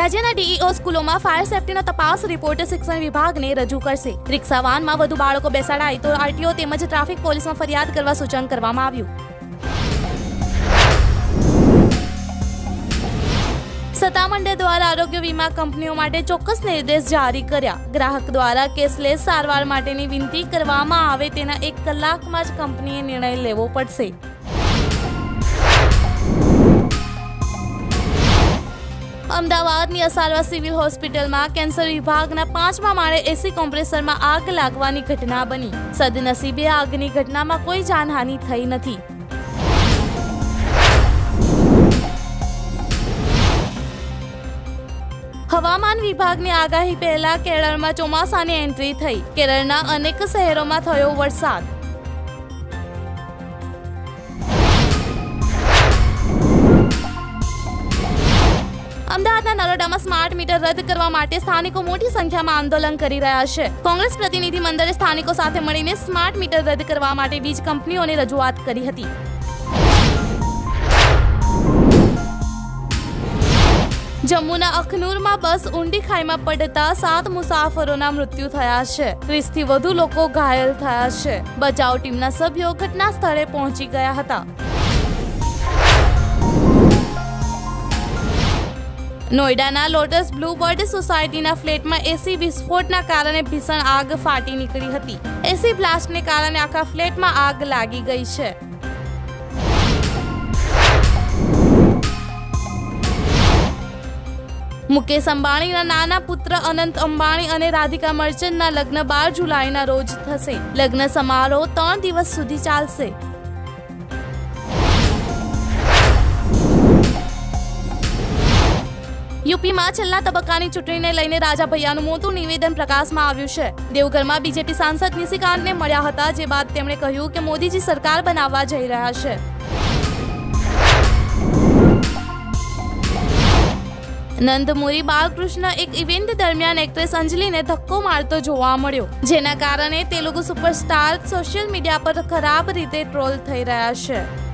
રાજ્યના ડીઈઓ સ્કૂલોમાં ફાયર સેફ્ટીનો તપાસ રિપોર્ટ શિક્ષણ વિભાગને રજૂ કરશે। રિક્ષા વાહનમાં વધુ બાળકો બેસાડાય તો આરટીઓ તેમજ ટ્રાફિક પોલીસમાં ફરિયાદ કરવા સૂચન કરવામાં આવ્યું। સત્તામંડળ દ્વારા આરોગ્ય વીમા કંપનીઓ માટે ચોક્કસ નિર્દેશ જારી કર્યા। ગ્રાહક દ્વારા કેશલેસ સારવાર માટેની વિનંતી કરવામાં આવે તેના 1 કલાકમાં જ કંપનીએ નિર્ણય લેવો પડશે। અમદાવાદની અસારવા સિવિલ હોસ્પિટલમાં કેન્સર વિભાગના 5મા માળે એસી કોમ્પ્રેસરમાં આગ લાગવાની ઘટના બની। સદનસીબે આગની ઘટનામાં કોઈ જાનહાનિ થઈ નથી। હવામાન વિભાગની આગાહી પહેલા કેરળમાં ચોમાસાની એન્ટ્રી થઈ। કેરળના અનેક શહેરોમાં થયો વરસાદ। અમદાવાદના નરોડામાં સ્માર્ટ મીટર રદ કરવા માટે સ્થાનિકો મોટી સંખ્યામાં આંદોલન કરી રહ્યા છે। કોંગ્રેસ પ્રતિનિધિ મંડળે સ્થાનિકો સાથે મળીને સ્માર્ટ મીટર રદ કરવા માટે વીજ કંપનીઓને રજૂઆત કરી હતી। જમ્મુના અખનૂરમાં બસ ઊંડી ખાઈમાં પડતા 7 મુસાફરોના મૃત્યુ થયા છે। 30થી વધુ લોકો ઘાયલ થયા છે। બચાવ ટીમના સભ્યો ઘટના સ્થળે પહોંચી ગયા હતા। નોઈડાના લોટસ બ્લુબર્ડ સોસાયટીના ફ્લેટમાં એસી વિસ્ફોટના કારણે ભીષણ આગ ફાટી નીકળી હતી। એસી બ્લાસ્ટને કારણે આખા ફ્લેટમાં આગ લાગી ગઈ છે। મુકેશ અંબાણીના નાના પુત્ર અનંત અંબાણી અને રાધિકા મર્ચન્ટના લગ્ન 12 જુલાઈના રોજ થશે। લગ્ન સમારોહ 3 દિવસ સુધી ચાલશે। યુપીમાં છેલ્લા તબક્કાની ચૂંટણીને લઈને રાજા ભૈયાનું મોટું નિવેદન પ્રકાશમાં આવ્યું છે। દેવઘરમાં બીજેપી સાંસદ નિશિકાંતને મળ્યા હતા, જે બાદ તેમણે કહ્યું કે મોદીજી સરકાર બનાવવા જઈ રહ્યા છે। નંદમુરી બાલકૃષ્ણ એક ઇવેન્ટ દરમિયાન એક્ટ્રેસ અંજલિને ધક્કો મારતો જોવા મળ્યો, જેના કારણે તેલુગુ સુપરસ્ટાર સોશિયલ મીડિયા પર ખરાબ રીતે ટ્રોલ થઈ રહ્યા છે।